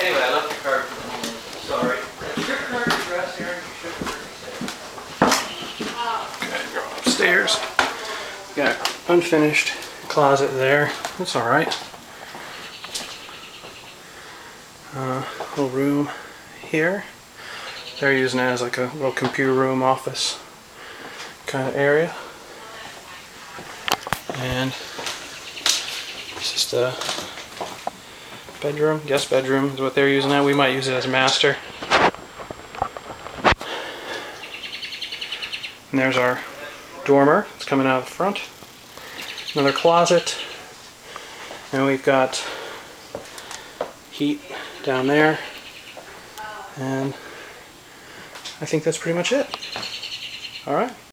Anyway, I left the card for the moment. Sorry. Is your current address here? You should Okay, go upstairs. Got unfinished closet there. That's all right. Little room here. They're using it as like a little computer room, office kind of area. And it's just a bedroom, guest bedroom is what they're using that. We might use it as a master. And there's our dormer. It's coming out the front. Another closet. And we've got heat down there. And I think that's pretty much it. All right.